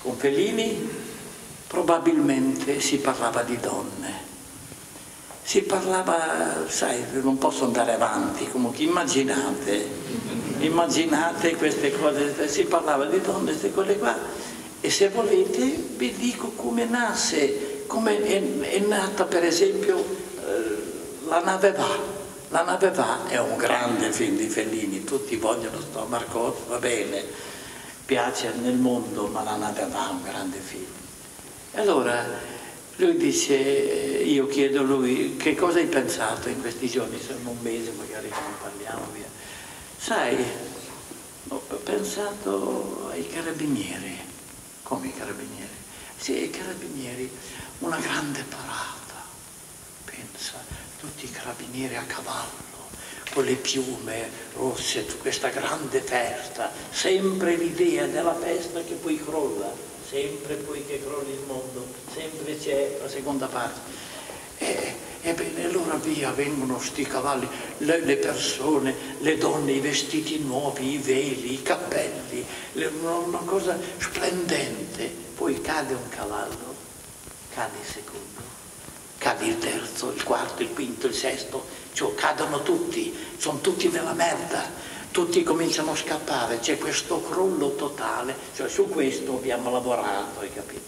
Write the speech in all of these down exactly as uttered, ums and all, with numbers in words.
con Fellini probabilmente si parlava di donne, si parlava, sai, non posso andare avanti, comunque immaginate, immaginate queste cose, si parlava di donne, queste cose qua, e se volete vi dico come nasce, come è, è nata per esempio eh, La nave va. La nave va è un grande film di Fellini, tutti vogliono sto Marcotto, va bene, piace nel mondo, ma La nave va è un grande film. E allora lui dice, io chiedo a lui, che cosa hai pensato in questi giorni, sono un mese magari che non parliamo, via. Sai, ho pensato ai carabinieri. Come i carabinieri? Sì, i carabinieri, una grande parata, pensa, tutti i carabinieri a cavallo, con le piume rosse, questa grande festa, sempre l'idea della festa che poi crolla, sempre poi che crolli il mondo, sempre c'è la seconda parte. E, ebbene, allora via vengono sti cavalli, le, le persone, le donne, i vestiti nuovi, i veli, i cappelli, le, una, una cosa splendente. Poi cade un cavallo, cade il secondo, cade il terzo, il quarto, il quinto, il sesto, cioè cadono tutti, sono tutti nella merda, tutti cominciano a scappare, c'è questo crollo totale, cioè su questo abbiamo lavorato, hai capito?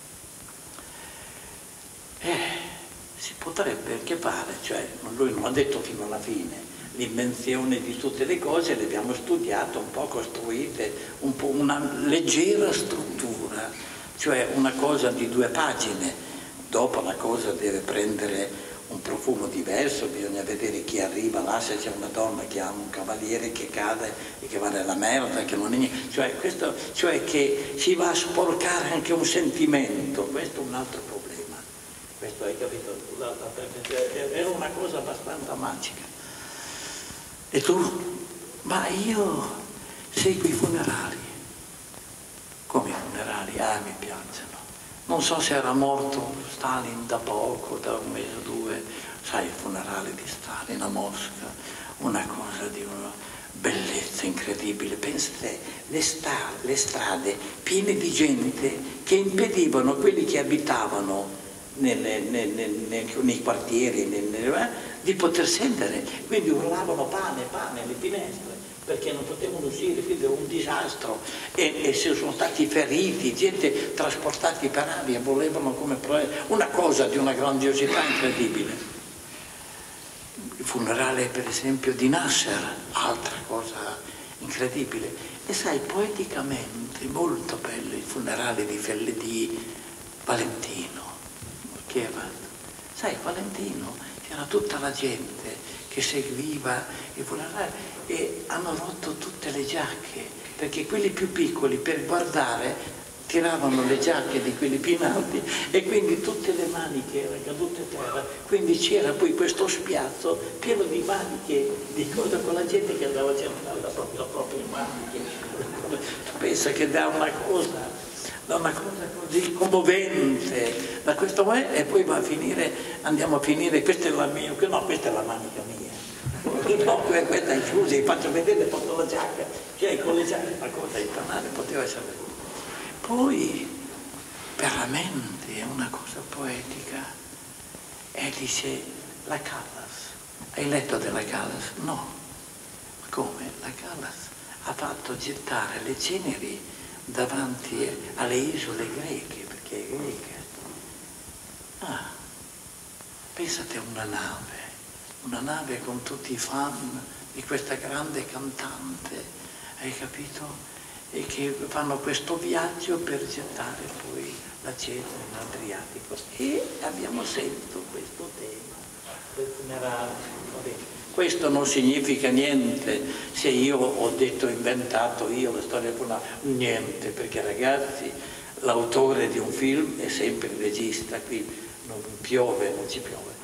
Eh, si potrebbe anche fare, cioè lui non ha detto fino alla fine, l'invenzione di tutte le cose le abbiamo studiate, un po' costruite, un po' una leggera struttura, cioè una cosa di due pagine, dopo la cosa deve prendere un profumo diverso, bisogna vedere chi arriva là, se c'è una donna che ama un cavaliere che cade e che va nella merda, che non è niente, cioè, questo, cioè che si va a sporcare anche un sentimento, questo è un altro problema. Questo hai capito? Era una cosa abbastanza magica. E tu? Ma io seguo i funerali. Come i funerali? Ah, mi piacciono. Non so se era morto Stalin da poco, da un mese o due, sai, il funerale di Stalin a Mosca, una cosa di una bellezza incredibile. Pensate, le, sta, le strade piene di gente che impedivano a quelli che abitavano Nelle, nelle, nelle, nei quartieri nelle, di poter scendere, quindi urlavano pane, pane alle finestre perché non potevano uscire, quindi era un disastro e, e si sono stati feriti, gente trasportati per aria, volevano come una cosa di una grandiosità incredibile. Il funerale per esempio di Nasser, altra cosa incredibile, e sai, poeticamente molto bello il funerale di, di Valentino. Che è fatto? Sai, Valentino, c'era tutta la gente che seguiva il funerale e hanno rotto tutte le giacche, perché quelli più piccoli per guardare tiravano le giacche di quelli più alti e quindi tutte le maniche erano cadute a terra, quindi c'era poi questo spiazzo pieno di maniche, di cosa con la gente che andava a cercare la propria, la propria maniche. Tu pensa che da una cosa da una cosa così commovente, da questo momento, e poi va a finire, andiamo a finire, questa è la mia, no, questa è la manica mia, no, questa è chiusa, faccio vedere, porto la giacca, cioè con le giacche, la cosa infernale poteva essere. Poi, veramente, è una cosa poetica, e dice, la Callas, hai letto della Callas? No, ma come? La Callas ha fatto gettare le ceneri davanti alle isole greche, perché è greca. Ah, pensate a una nave, una nave con tutti i fan di questa grande cantante, hai capito? E che fanno questo viaggio per gettare poi la cenere nell'Adriatico. E abbiamo sentito questo tema del funerale. Va bene. Questo non significa niente se io ho detto, inventato io la storia del funerale, niente, perché ragazzi, l'autore di un film è sempre il regista, qui non piove, non ci piove.